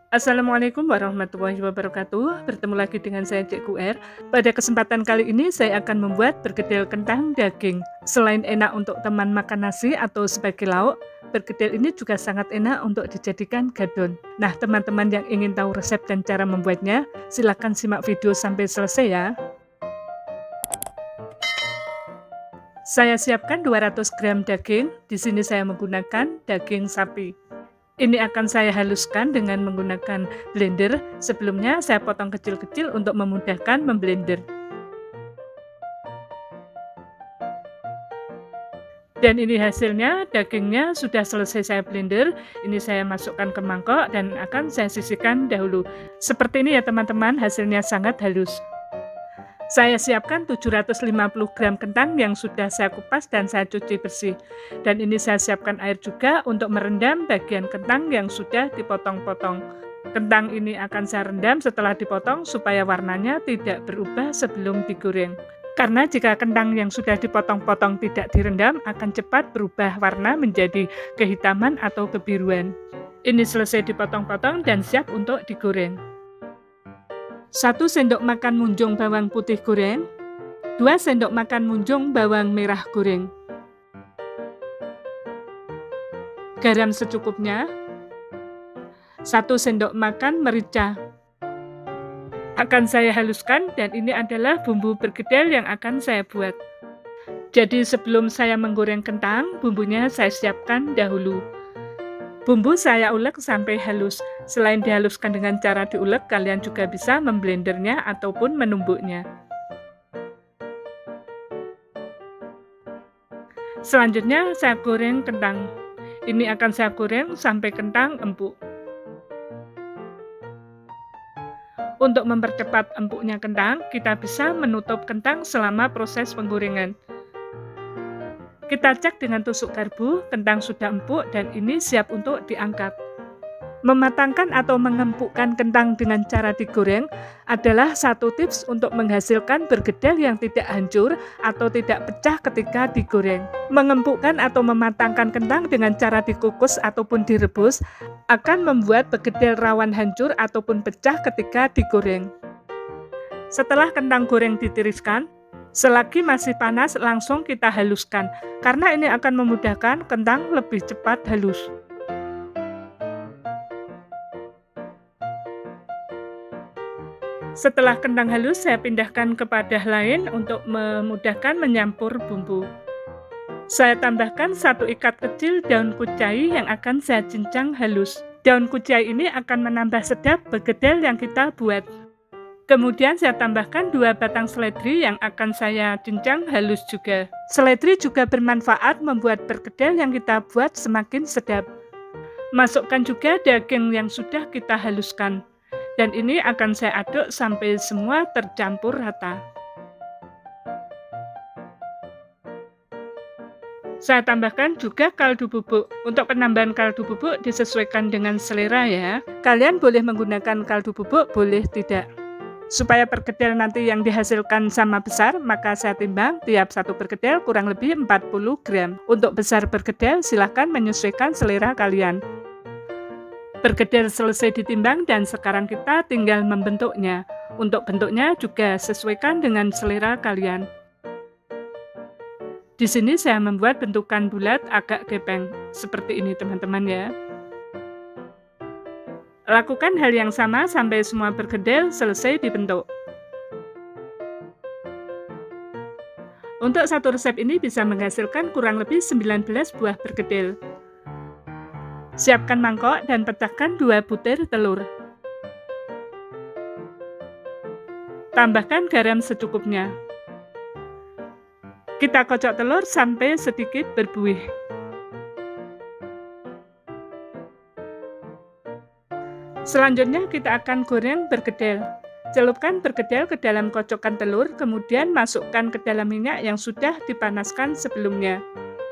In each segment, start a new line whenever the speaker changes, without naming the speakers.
Assalamualaikum warahmatullahi wabarakatuh. Bertemu lagi dengan saya Cikgu R. Pada kesempatan kali ini saya akan membuat bergedel kentang daging. Selain enak untuk teman makan nasi atau sebagai lauk, bergedel ini juga sangat enak untuk dijadikan gadon. Nah, teman-teman yang ingin tahu resep dan cara membuatnya, silakan simak video sampai selesai ya. Saya siapkan 200 gram daging. Di sini saya menggunakan daging sapi. Ini akan saya haluskan dengan menggunakan blender. Sebelumnya saya potong kecil-kecil untuk memudahkan memblender. Dan ini hasilnya, dagingnya sudah selesai saya blender. Ini saya masukkan ke mangkok dan akan saya sisihkan dahulu. Seperti ini ya teman-teman, hasilnya sangat halus. Saya siapkan 750 gram kentang yang sudah saya kupas dan saya cuci bersih. Dan ini saya siapkan air juga untuk merendam bagian kentang yang sudah dipotong-potong. Kentang ini akan saya rendam setelah dipotong supaya warnanya tidak berubah sebelum digoreng. Karena jika kentang yang sudah dipotong-potong tidak direndam, akan cepat berubah warna menjadi kehitaman atau kebiruan. Ini selesai dipotong-potong dan siap untuk digoreng. 1 sendok makan munjung bawang putih goreng, 2 sendok makan munjung bawang merah goreng, garam secukupnya, 1 sendok makan merica. Akan saya haluskan dan ini adalah bumbu bergedel yang akan saya buat. Jadi sebelum saya menggoreng kentang, bumbunya saya siapkan dahulu. Bumbu saya ulek sampai halus. Selain dihaluskan dengan cara diulek, kalian juga bisa memblendernya ataupun menumbuknya. Selanjutnya saya goreng kentang. Ini akan saya goreng sampai kentang empuk. Untuk mempercepat empuknya kentang, kita bisa menutup kentang selama proses penggorengan. Kita cek dengan tusuk garpu, kentang sudah empuk dan ini siap untuk diangkat. Mematangkan atau mengempukkan kentang dengan cara digoreng adalah satu tips untuk menghasilkan bergedel yang tidak hancur atau tidak pecah ketika digoreng. Mengempukkan atau mematangkan kentang dengan cara dikukus ataupun direbus akan membuat bergedel rawan hancur ataupun pecah ketika digoreng. Setelah kentang goreng ditiriskan, selagi masih panas langsung kita haluskan, karena ini akan memudahkan kentang lebih cepat halus. Setelah kentang halus, saya pindahkan ke wadah lain untuk memudahkan menyampur bumbu. Saya tambahkan 1 ikat kecil daun kucai yang akan saya cincang halus. Daun kucai ini akan menambah sedap bergedel yang kita buat. Kemudian saya tambahkan 2 batang seledri yang akan saya cincang halus juga. Seledri juga bermanfaat membuat bergedel yang kita buat semakin sedap. Masukkan juga daging yang sudah kita haluskan. Dan ini akan saya aduk sampai semua tercampur rata. Saya tambahkan juga kaldu bubuk. Untuk penambahan kaldu bubuk disesuaikan dengan selera ya. Kalian boleh menggunakan kaldu bubuk, boleh tidak. Supaya perkedel nanti yang dihasilkan sama besar, maka saya timbang tiap satu perkedel kurang lebih 40 gram. Untuk besar perkedel, silahkan menyesuaikan selera kalian. Perkedel selesai ditimbang dan sekarang kita tinggal membentuknya. Untuk bentuknya juga sesuaikan dengan selera kalian. Di sini saya membuat bentukan bulat agak gepeng, seperti ini teman-teman ya. Lakukan hal yang sama sampai semua bergedel selesai dibentuk. Untuk satu resep ini bisa menghasilkan kurang lebih 19 buah bergedel. Siapkan mangkok dan pecahkan 2 butir telur. Tambahkan garam secukupnya. Kita kocok telur sampai sedikit berbuih. Selanjutnya kita akan goreng bergedel. Celupkan bergedel ke dalam kocokan telur, kemudian masukkan ke dalam minyak yang sudah dipanaskan sebelumnya.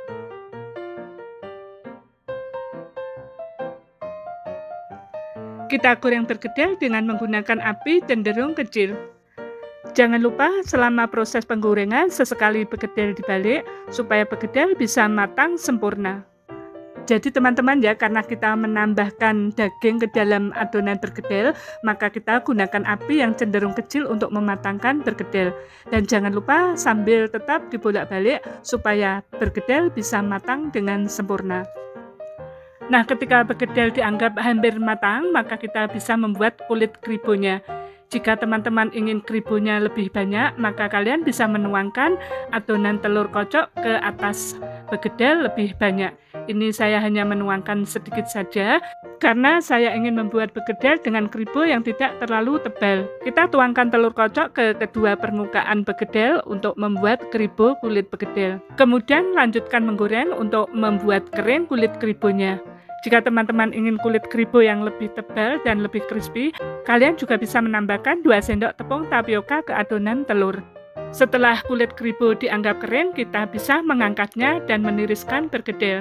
Kita goreng bergedel dengan menggunakan api cenderung kecil. Jangan lupa selama proses penggorengan sesekali bergedel dibalik supaya bergedel bisa matang sempurna. Jadi teman-teman ya, karena kita menambahkan daging ke dalam adonan bergedel, maka kita gunakan api yang cenderung kecil untuk mematangkan bergedel. Dan jangan lupa sambil tetap dibolak-balik supaya bergedel bisa matang dengan sempurna. Nah, ketika bergedel dianggap hampir matang, maka kita bisa membuat kulit kribonya. Jika teman-teman ingin kribonya lebih banyak, maka kalian bisa menuangkan adonan telur kocok ke atas bergedel lebih banyak. Ini saya hanya menuangkan sedikit saja, karena saya ingin membuat bergedel dengan kribo yang tidak terlalu tebal. Kita tuangkan telur kocok ke kedua permukaan bergedel untuk membuat kribo kulit bergedel. Kemudian lanjutkan menggoreng untuk membuat kering kulit kribonya. Jika teman-teman ingin kulit kribo yang lebih tebal dan lebih crispy, kalian juga bisa menambahkan 2 sendok tepung tapioka ke adonan telur. Setelah kulit kribo dianggap kering, kita bisa mengangkatnya dan meniriskan bergedel.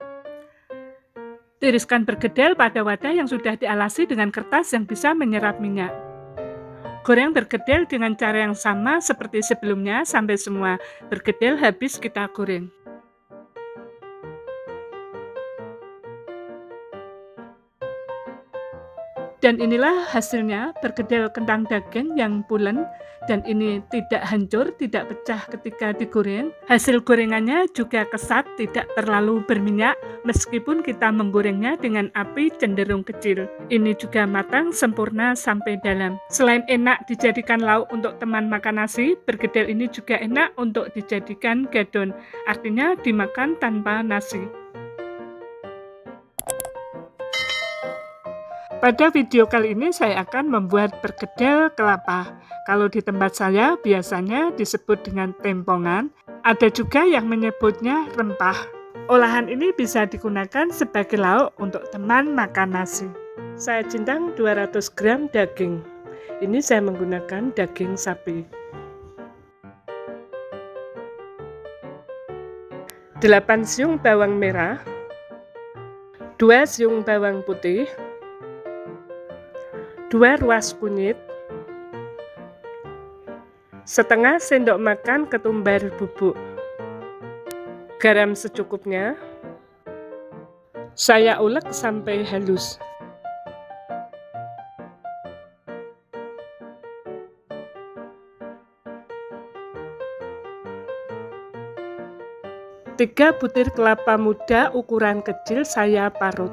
Tiriskan bergedel pada wadah yang sudah dialasi dengan kertas yang bisa menyerap minyak. Goreng bergedel dengan cara yang sama seperti sebelumnya sampai semua bergedel habis kita goreng. Dan inilah hasilnya bergedel kentang daging yang pulen, dan ini tidak hancur, tidak pecah ketika digoreng. Hasil gorengannya juga kesat, tidak terlalu berminyak meskipun kita menggorengnya dengan api cenderung kecil. Ini juga matang sempurna sampai dalam. Selain enak dijadikan lauk untuk teman makan nasi, bergedel ini juga enak untuk dijadikan gadon, artinya dimakan tanpa nasi. Pada video kali ini saya akan membuat bergedel kelapa. Kalau di tempat saya biasanya disebut dengan tempongan, ada juga yang menyebutnya rempah. Olahan ini bisa digunakan sebagai lauk untuk teman makan nasi. Saya cincang 200 gram daging. Ini saya menggunakan daging sapi. 8 siung bawang merah, 2 siung bawang putih, 2 ruas kunyit, setengah sendok makan ketumbar bubuk, garam secukupnya. Saya ulek sampai halus. Tiga butir kelapa muda ukuran kecil saya parut.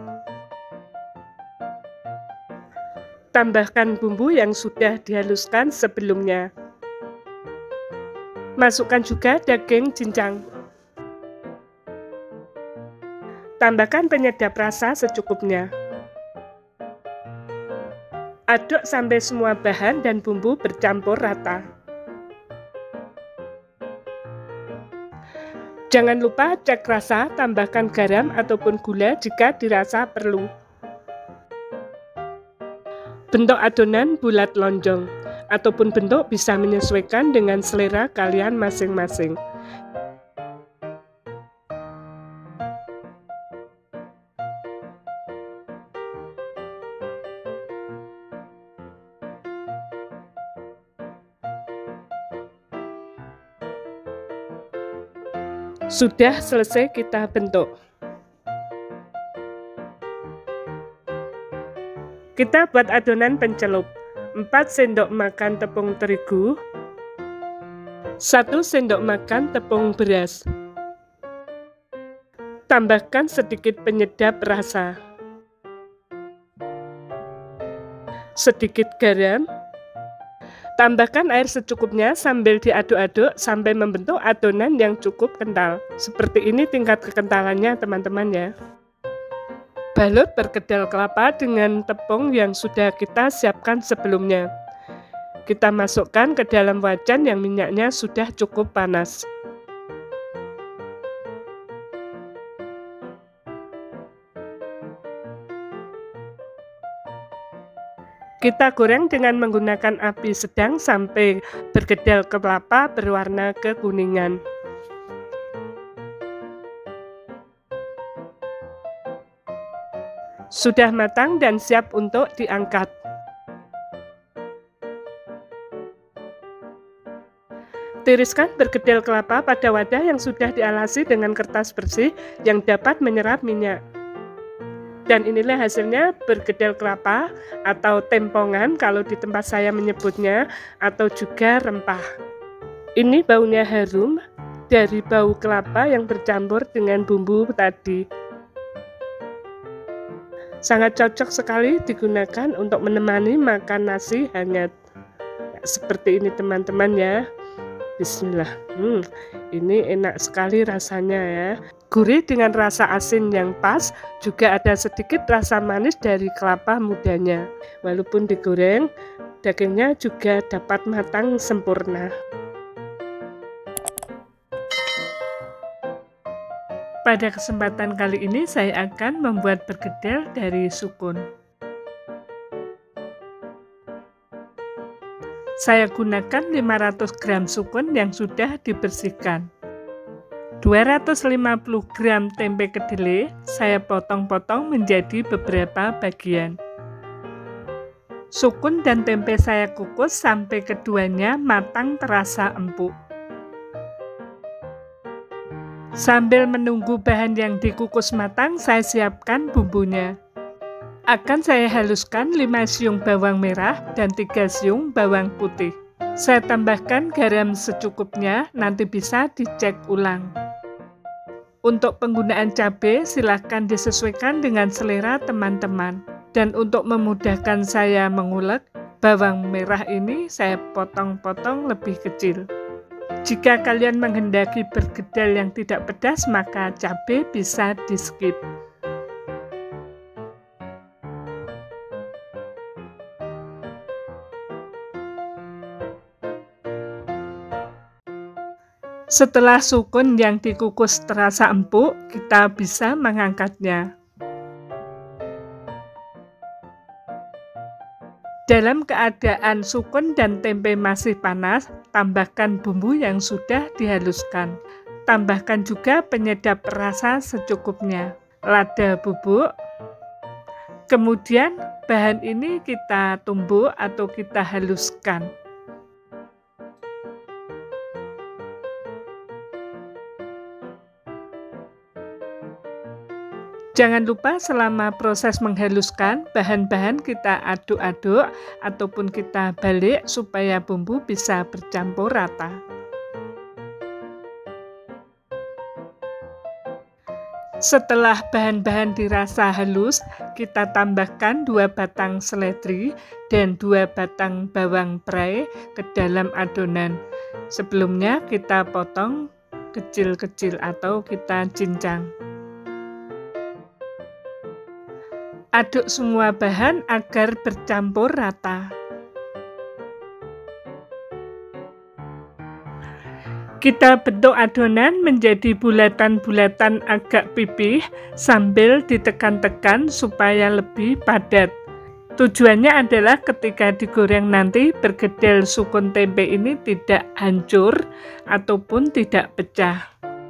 Tambahkan bumbu yang sudah dihaluskan sebelumnya. Masukkan juga daging cincang. Tambahkan penyedap rasa secukupnya. Aduk sampai semua bahan dan bumbu bercampur rata. Jangan lupa cek rasa, tambahkan garam ataupun gula jika dirasa perlu. Bentuk adonan bulat lonjong, ataupun bentuk bisa menyesuaikan dengan selera kalian masing-masing. Sudah selesai kita bentuk. Kita buat adonan pencelup. 4 sendok makan tepung terigu, 1 sendok makan tepung beras. Tambahkan sedikit penyedap rasa, sedikit garam. Tambahkan air secukupnya sambil diaduk-aduk sampai membentuk adonan yang cukup kental. Seperti ini tingkat kekentalannya teman-teman ya. Balut bergedel kelapa dengan tepung yang sudah kita siapkan sebelumnya. Kita masukkan ke dalam wajan yang minyaknya sudah cukup panas. Kita goreng dengan menggunakan api sedang sampai bergedel kelapa berwarna kekuningan. Sudah matang dan siap untuk diangkat. Tiriskan bergedel kelapa pada wadah yang sudah dialasi dengan kertas bersih yang dapat menyerap minyak. Dan inilah hasilnya bergedel kelapa atau tempongan kalau di tempat saya menyebutnya, atau juga rempah. Ini baunya harum dari bau kelapa yang bercampur dengan bumbu tadi. Sangat cocok sekali digunakan untuk menemani makan nasi hangat. Seperti ini teman-teman ya. Bismillah. Ini enak sekali rasanya ya. Gurih dengan rasa asin yang pas, juga ada sedikit rasa manis dari kelapa mudanya. Walaupun digoreng, dagingnya juga dapat matang sempurna. Pada kesempatan kali ini saya akan membuat bergedel dari sukun. Saya gunakan 500 gram sukun yang sudah dibersihkan. 250 gram tempe kedelai saya potong-potong menjadi beberapa bagian. Sukun dan tempe saya kukus sampai keduanya matang terasa empuk. Sambil menunggu bahan yang dikukus matang, saya siapkan bumbunya. Akan saya haluskan 5 siung bawang merah dan 3 siung bawang putih. Saya tambahkan garam secukupnya, nanti bisa dicek ulang. Untuk penggunaan cabai, silahkan disesuaikan dengan selera teman-teman. Dan untuk memudahkan saya mengulek, bawang merah ini saya potong-potong lebih kecil. Jika kalian menghendaki bergedel yang tidak pedas, maka cabai bisa di-skip. Setelah sukun yang dikukus terasa empuk, kita bisa mengangkatnya. Dalam keadaan sukun dan tempe masih panas, tambahkan bumbu yang sudah dihaluskan. Tambahkan juga penyedap rasa secukupnya, lada bubuk. Kemudian bahan ini kita tumbuk atau kita haluskan. Jangan lupa selama proses menghaluskan, bahan-bahan kita aduk-aduk ataupun kita balik supaya bumbu bisa bercampur rata. Setelah bahan-bahan dirasa halus, kita tambahkan 2 batang seledri dan 2 batang bawang perai ke dalam adonan. Sebelumnya kita potong kecil-kecil atau kita cincang. Aduk semua bahan agar bercampur rata. Kita bentuk adonan menjadi bulatan-bulatan agak pipih sambil ditekan-tekan supaya lebih padat. Tujuannya adalah ketika digoreng nanti bergedel sukun tempe ini tidak hancur ataupun tidak pecah.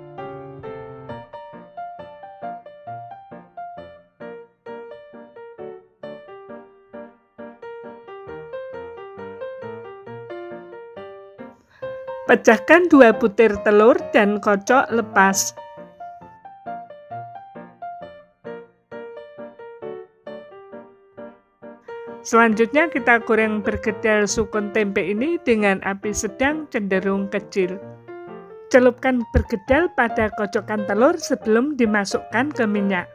Pecahkan 2 butir telur dan kocok lepas. Selanjutnya kita goreng bergedel sukun tempe ini dengan api sedang cenderung kecil. Celupkan bergedel pada kocokan telur sebelum dimasukkan ke minyak.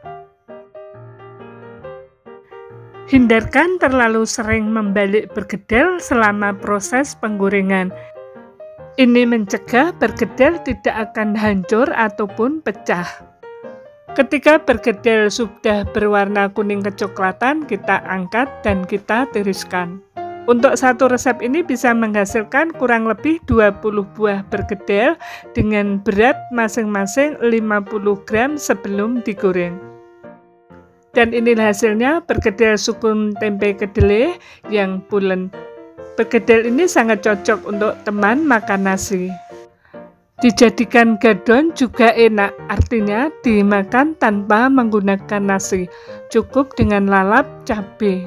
Hindarkan terlalu sering membalik bergedel selama proses penggorengan. Ini mencegah bergedel tidak akan hancur ataupun pecah. Ketika bergedel sudah berwarna kuning kecoklatan, kita angkat dan kita tiriskan. Untuk satu resep ini bisa menghasilkan kurang lebih 20 buah bergedel dengan berat masing-masing 50 gram sebelum digoreng. Dan inilah hasilnya bergedel sukun tempe kedelai yang pulen. Bergedel ini sangat cocok untuk teman makan nasi. Dijadikan gadon juga enak, artinya dimakan tanpa menggunakan nasi, cukup dengan lalap cabai.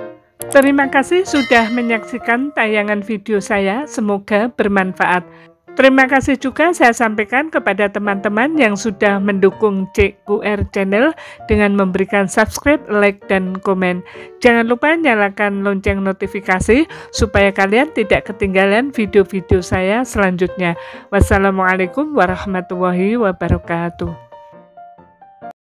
Terima kasih sudah menyaksikan tayangan video saya, semoga bermanfaat. Terima kasih juga saya sampaikan kepada teman-teman yang sudah mendukung CQR Channel dengan memberikan subscribe, like, dan komen. Jangan lupa nyalakan lonceng notifikasi supaya kalian tidak ketinggalan video-video saya selanjutnya. Wassalamualaikum warahmatullahi wabarakatuh.